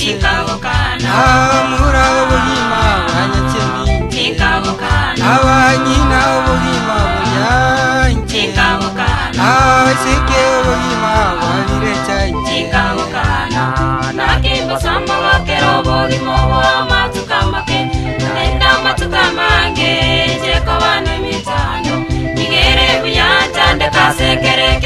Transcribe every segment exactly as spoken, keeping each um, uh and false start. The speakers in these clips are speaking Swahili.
Chikabukana Amura ubugima wanyakeni Chikabukana Abanyina ubugima buyanjye Chikabukana Abaseke ubugima wabirechaye Chikabukana Nakimbo samba wakero ubugima wamatukamake Nenda matukamange Cheko wanu mitano Nigere buyanja ndeka sekere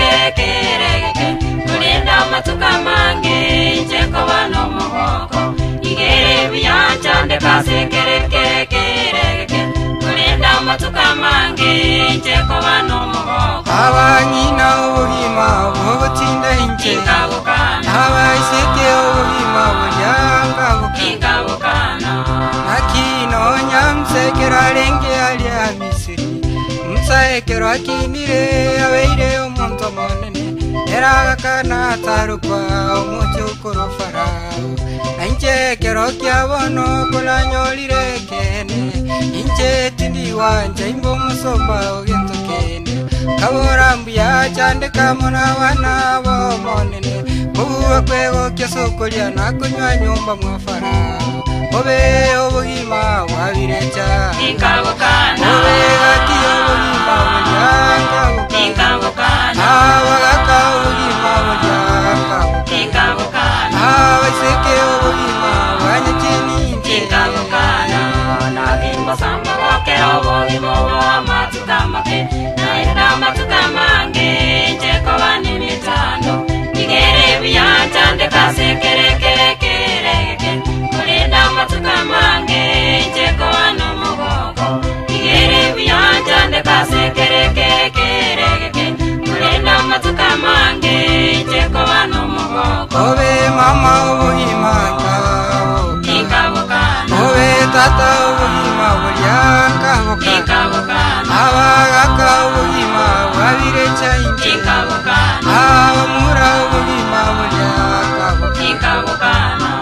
kere Kulinda matukamange Cheko wanu muhoko Nigere buyanja ndeka sekere kere Kulinda matukamange Cheko wanu muhoko Abanyina ubugima bubutinda inche Chikabukana Abaseke ubugima buyanga Chikabukana Nakino nyamsekera lenge alia Misiri Msaekero akinire abeire omuntu monene Eragakana tarukwa omuchukuru farao Nanchekero kiabono kulanyolire kene Inche tindi wanja imbo musomba ogento kene Kaborambu ya chande kamona wana bo monene Kubuwa kwego kiasokolia na kunywa nyumba mwa farao Obe obugima wabirecha Chikabukana Obe gaki obugima wabyanga Chikabukana Abagaka obugima wabyanga Chikabukana Abaseke obugima wanyakeni Chikabukana Nakimbo samba wakero ubugima wamatukamake Naenda matukamange Cheko wani mitano Nigere buyanja ndeka sekere kere kere Kulinda matukamange Cheko wanu muhoko Nigere buyanja ndeka sekere kere Kulinda matukamange Cheko wanu muhoko Obe mama obugima ngabo Chikabukana Obe tata obugima wabyanga Chikabukana Abagaka obugima wabirecha inche Chikabukana Abamura obugima wabyanga Chikabukana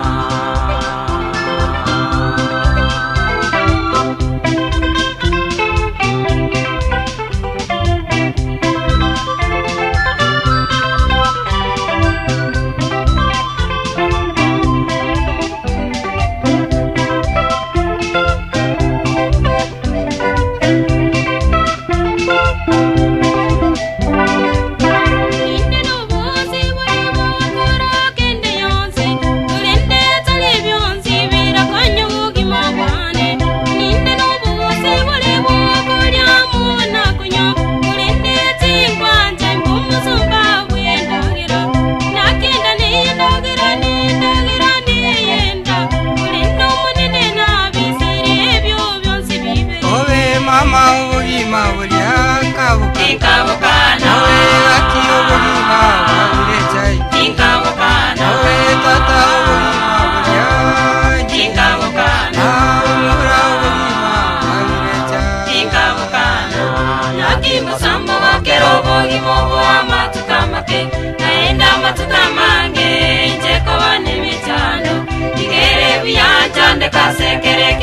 Chikabukana Obe gaki obugima wabirecha Chikabukana Obe tata obugima wabyanga Chikabukana Abamura obugima wabirecha Chikabukana Nakimbo samba wakero ubugima wamatukamake Naenda matukamange Cheko wani mitano Nigere buyanja ndeka sekere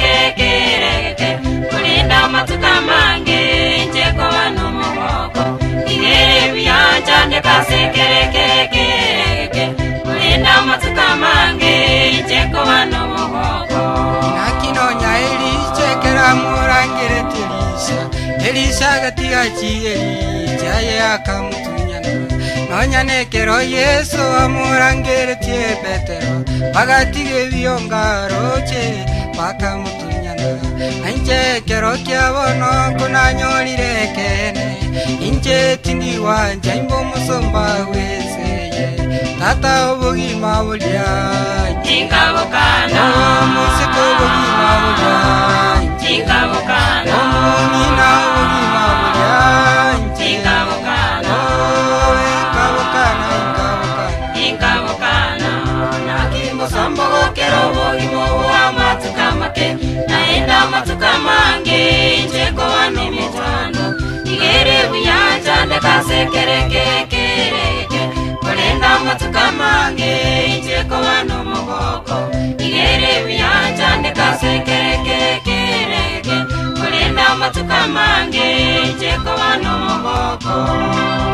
kere Kulinda matukamange Cheko wanu muhoko Nigere buyanja ndeka sekere kere Kulinda matukamange Cheko wanu muhoko Nakinonya Elichekera murangire Elisha Elisha gatiga chi Elija yakamutunyana Nonyanekero Yesu amurangire tie Petero Bagatige byongaro che bakamutunyana Nanchekero kiabono kunanyolire kene Inche tindi wanja imbo musomba weseye Tata obugima bulya Chikabukana Omusiko obugima bulya Chikabukana Omumina obugima bulya Chikabukana Owe kabukana inkabukana Chikabukana Nakimbo samba wakero ubugima wamatukamake Naenda matukamange Cheko wani mitano Nigere buyanja ndeka sekere kere Kulinda matukamange Cheko wanu muhoko Nigere buyanja ndeka sekere kere Kulinda matukamange Cheko wanu muhoko